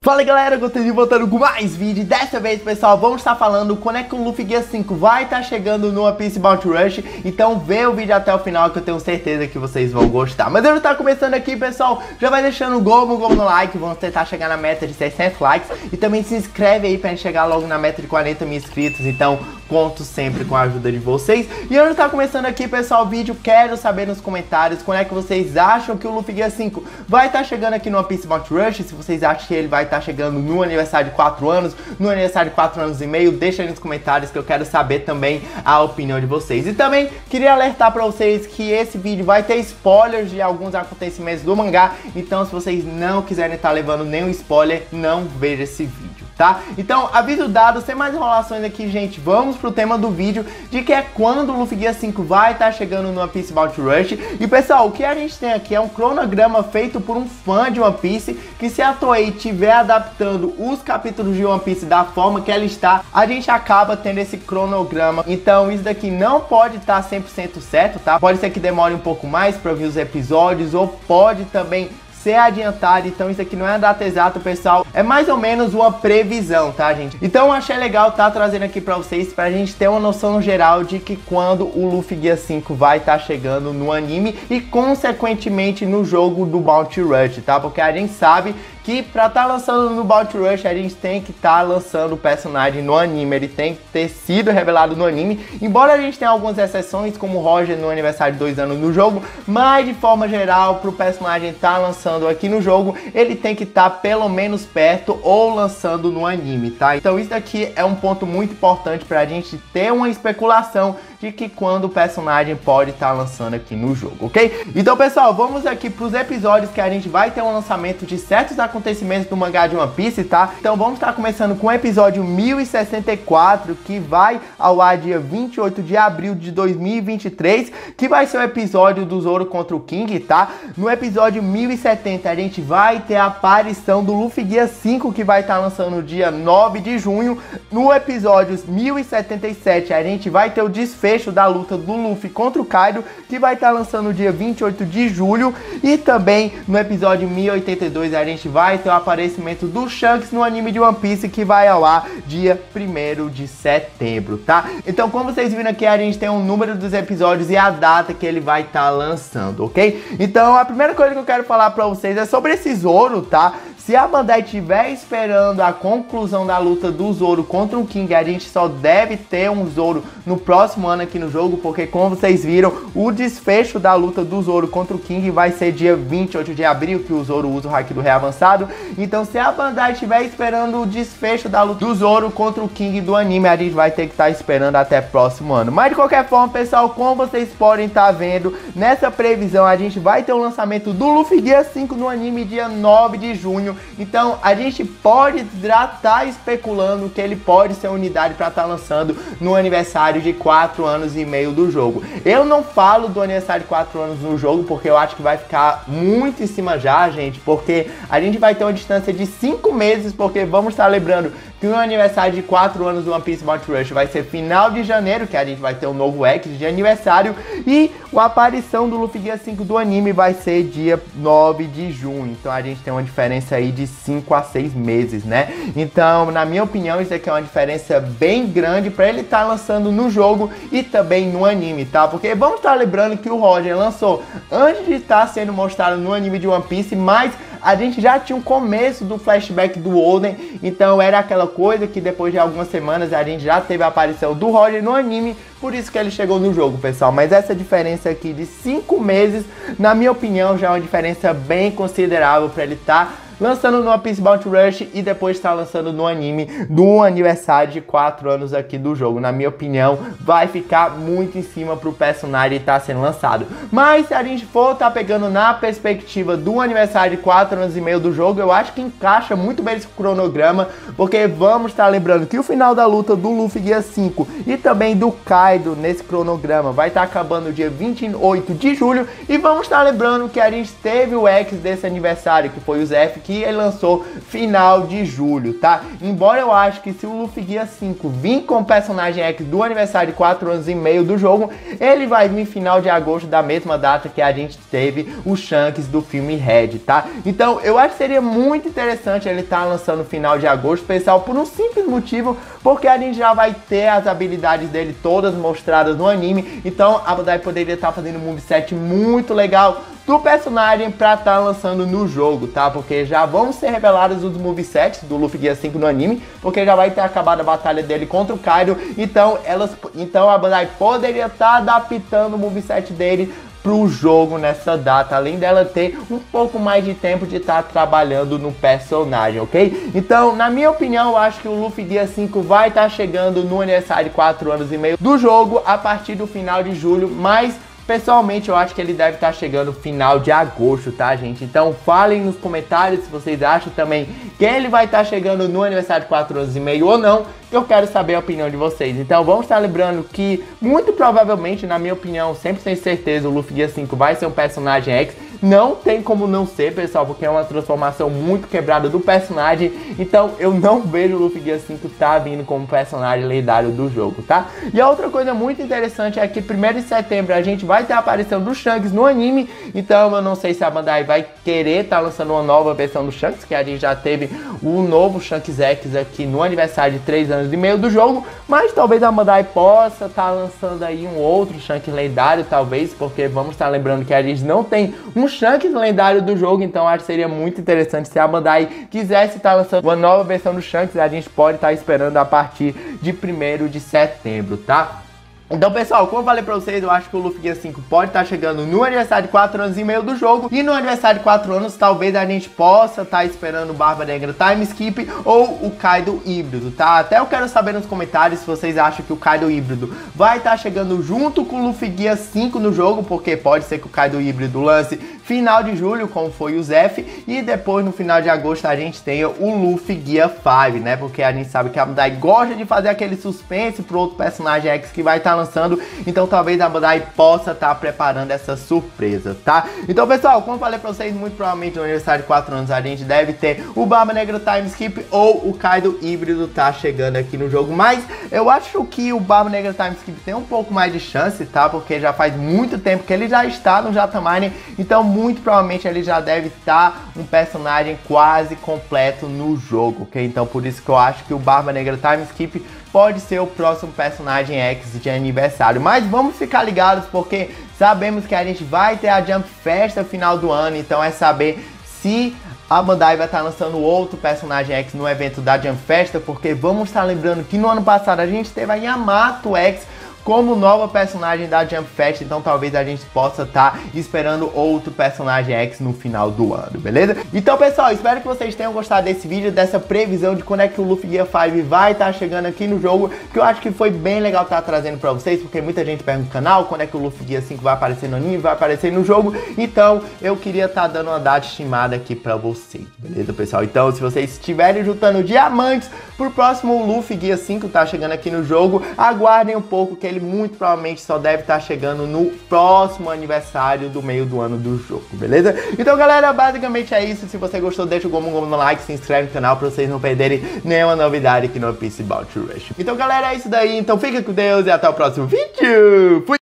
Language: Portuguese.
Fala galera, Gotenzinho voltando com mais vídeo. Dessa vez, pessoal, vamos estar falando quando é que o Luffy Gear 5 vai estar chegando no One Piece Bounty Rush. Então vê o vídeo até o final que eu tenho certeza que vocês vão gostar. Mas eu já tá começando aqui, pessoal, já vai deixando o gol no like. Vamos tentar chegar na meta de 600 likes. E também se inscreve aí pra gente chegar logo na meta de 40 mil inscritos. Então conto sempre com a ajuda de vocês. E eu já tá começando aqui, pessoal, o vídeo. Quero saber nos comentários quando é que vocês acham que o Luffy Gear 5 vai estar chegando aqui no One Piece Bounty Rush. Se vocês acham que ele vai estar chegando no aniversário de 4 anos, no aniversário de 4 anos e meio, deixa aí nos comentários que eu quero saber também a opinião de vocês. E também queria alertar pra vocês que esse vídeo vai ter spoilers de alguns acontecimentos do mangá, então se vocês não quiserem estar levando nenhum spoiler, não veja esse vídeo, tá? Então, aviso dado, sem mais enrolações aqui, gente, vamos pro tema do vídeo, de que é quando o Luffy Gear 5 vai estar chegando no One Piece Bounty Rush. E pessoal, o que a gente tem aqui é um cronograma feito por um fã de One Piece, que se a Toei tiver adaptando os capítulos de One Piece da forma que ela está, a gente acaba tendo esse cronograma. Então isso daqui não pode estar 100% certo, tá? Pode ser que demore um pouco mais para ver os episódios, ou pode também ser adiantado, então isso aqui não é a data exata, pessoal, é mais ou menos uma previsão, tá, gente? Então eu achei legal tá trazendo aqui pra vocês, pra gente ter uma noção geral de que quando o Luffy Gear 5 vai estar chegando no anime e consequentemente no jogo do Bounty Rush, tá? Porque a gente sabe que pra estar lançando no Bounty Rush, a gente tem que estar lançando o personagem no anime, ele tem que ter sido revelado no anime, embora a gente tenha algumas exceções, como o Roger no aniversário de 2 anos no jogo, mas de forma geral, pro personagem estar lançando aqui no jogo, ele tem que estar pelo menos perto ou lançando no anime, tá? Então isso daqui é um ponto muito importante pra gente ter uma especulação de que quando o personagem pode estar lançando aqui no jogo, ok? Então, pessoal, vamos aqui pros episódios que a gente vai ter um lançamento de certos acontecimentos do mangá de One Piece, tá? Então vamos estar começando com o episódio 1064, que vai ao ar dia 28 de abril de 2023, que vai ser o episódio do Zoro contra o King, tá? No episódio 1070 a gente vai ter a aparição do Luffy Gear 5, que vai estar lançando no dia 9 de junho. No episódio 1077 a gente vai ter o desfecho da luta do Luffy contra o Kaido, que vai estar lançando no dia 28 de julho. E também no episódio 1082 a gente vai ter o aparecimento do Shanks no anime de One Piece, que vai ao ar dia 1º de setembro, tá? Então, como vocês viram aqui, a gente tem um número dos episódios e a data que ele vai estar lançando, ok? Então, a primeira coisa que eu quero falar pra vocês é sobre esse Zoro, tá? Se a Bandai estiver esperando a conclusão da luta do Zoro contra o King, a gente só deve ter um Zoro no próximo ano aqui no jogo, porque como vocês viram, o desfecho da luta do Zoro contra o King vai ser dia 28 de abril, que o Zoro usa o Haki do Rei Avançado. Então se a Bandai estiver esperando o desfecho da luta do Zoro contra o King do anime, a gente vai ter que estar esperando até próximo ano. Mas de qualquer forma, pessoal, como vocês podem estar vendo, nessa previsão a gente vai ter o lançamento do Luffy Gear 5 no anime dia 9 de junho. Então a gente pode já estar especulando que ele pode ser unidade para estar lançando no aniversário de 4 anos e meio do jogo. Eu não falo do aniversário de 4 anos no jogo, porque eu acho que vai ficar muito em cima já, gente, porque a gente vai ter uma distância de 5 meses, porque vamos estar lembrando que o aniversário de 4 anos do One Piece Bounty Rush vai ser final de janeiro, que a gente vai ter um novo X de aniversário, e a aparição do Luffy Gear 5 do anime vai ser dia 9 de junho. Então a gente tem uma diferença aí de 5 a 6 meses, né? Então, na minha opinião, isso aqui é uma diferença bem grande para ele estar lançando no jogo e também no anime, tá? Porque vamos estar lembrando que o Roger lançou antes de estar sendo mostrado no anime de One Piece, mas a gente já tinha um começo do flashback do Oden, então era aquela coisa que depois de algumas semanas a gente já teve a aparição do Roger no anime, por isso que ele chegou no jogo, pessoal. Mas essa diferença aqui de 5 meses, na minha opinião, já é uma diferença bem considerável para ele estar lançando no One Piece Bounty Rush e depois está lançando no anime do aniversário de 4 anos aqui do jogo. Na minha opinião, vai ficar muito em cima pro personagem estar sendo lançado. Mas se a gente for estar pegando na perspectiva do aniversário de 4 anos e meio do jogo, eu acho que encaixa muito bem esse cronograma, porque vamos estar lembrando que o final da luta do Luffy Gear 5 e também do Kaido nesse cronograma vai estar acabando dia 28 de julho, e vamos estar lembrando que a gente teve o X desse aniversário, que foi o Zef, que ele lançou final de julho, tá? Embora eu acho que se o Luffy Guia 5 vir com o personagem X do aniversário de 4 anos e meio do jogo, ele vai vir final de agosto, da mesma data que a gente teve o Shanks do filme Red, tá? Então eu acho que seria muito interessante ele estar lançando final de agosto, pessoal, por um simples motivo, porque a gente já vai ter as habilidades dele todas mostradas no anime, então a Bandai poderia estar fazendo um moveset muito legal do personagem pra estar lançando no jogo, tá? Porque já vão ser revelados os movesets do Luffy Guia 5 no anime, porque já vai ter acabado a batalha dele contra o Kaido, então a Bandai poderia estar adaptando o moveset dele pro jogo nessa data, além dela ter um pouco mais de tempo de estar trabalhando no personagem, ok? Então, na minha opinião, eu acho que o Luffy Guia 5 vai estar chegando no aniversário de 4 anos e meio do jogo a partir do final de julho, mas pessoalmente eu acho que ele deve estar chegando final de agosto, tá, gente? Então falem nos comentários se vocês acham também que ele vai estar chegando no aniversário de 4 anos e meio ou não. Eu quero saber a opinião de vocês. Então vamos estar lembrando que, muito provavelmente, na minha opinião, sempre sem certeza, o Luffy Guia 5 vai ser um personagem X. Não tem como não ser, pessoal, porque é uma transformação muito quebrada do personagem. Então eu não vejo o Luffy Guia 5 tá vindo como personagem lendário do jogo, tá? E a outra coisa muito interessante é que 1º de setembro a gente vai ter a aparição do Shanks no anime. Então eu não sei se a Bandai vai querer estar lançando uma nova versão do Shanks, que a gente já teve o novo Shanks X aqui no aniversário de 3 anos e meio do jogo. Mas talvez a Bandai possa estar lançando aí um outro Shanks lendário, talvez, porque vamos estar lembrando que a gente não tem um Shanks lendário do jogo, então acho que seria muito interessante se a Bandai quisesse estar lançando uma nova versão do Shanks. A gente pode estar esperando a partir de 1º de setembro, tá? Então, pessoal, como eu falei pra vocês, eu acho que o Luffy Guia 5 pode estar chegando no aniversário de 4 anos e meio do jogo. E no aniversário de 4 anos, talvez a gente possa estar esperando o Barba Negra Time Skip ou o Kaido híbrido, tá? Até eu quero saber nos comentários se vocês acham que o Kaido híbrido vai estar chegando junto com o Luffy Guia 5 no jogo, porque pode ser que o Kaido híbrido lance final de julho, como foi o Zef, e depois no final de agosto a gente tenha o Luffy Guia 5, né? Porque a gente sabe que a Bandai gosta de fazer aquele suspense pro outro personagem X que vai estar lançando, então talvez a Bandai possa estar preparando essa surpresa, tá? Então, pessoal, como eu falei pra vocês, muito provavelmente no aniversário de 4 anos a gente deve ter o Barba Negra Time Skip ou o Kaido híbrido tá chegando aqui no jogo, mas eu acho que o Barba Negra Time Skip tem um pouco mais de chance, tá? Porque já faz muito tempo que ele já está no Jatamine, então muito provavelmente ele já deve estar um personagem quase completo no jogo, ok? Então por isso que eu acho que o Barba Negra Time Skip pode ser o próximo personagem X de aniversário. Mas vamos ficar ligados, porque sabemos que a gente vai ter a Jump Festa final do ano, então é saber se a Bandai vai estar lançando outro personagem X no evento da Jump Festa, porque vamos estar lembrando que no ano passado a gente teve a Yamato X como nova personagem da Jump Fest, então talvez a gente possa estar esperando outro personagem X no final do ano, beleza? Então, pessoal, espero que vocês tenham gostado desse vídeo, dessa previsão de quando é que o Luffy Guia 5 vai estar chegando aqui no jogo, que eu acho que foi bem legal estar trazendo pra vocês, porque muita gente pergunta no canal quando é que o Luffy Guia 5 vai aparecer no anime, vai aparecer no jogo, então eu queria estar dando uma data estimada aqui pra vocês, beleza, pessoal? Então, se vocês estiverem juntando diamantes pro próximo Luffy Guia 5 tá chegando aqui no jogo, aguardem um pouco que ele muito provavelmente só deve estar chegando no próximo aniversário do meio do ano do jogo, beleza? Então, galera, basicamente é isso. Se você gostou, deixa o gomo no like, se inscreve no canal pra vocês não perderem nenhuma novidade aqui no One Piece Bounty Rush. Então, galera, é isso daí. Então, fica com Deus e até o próximo vídeo. Fui!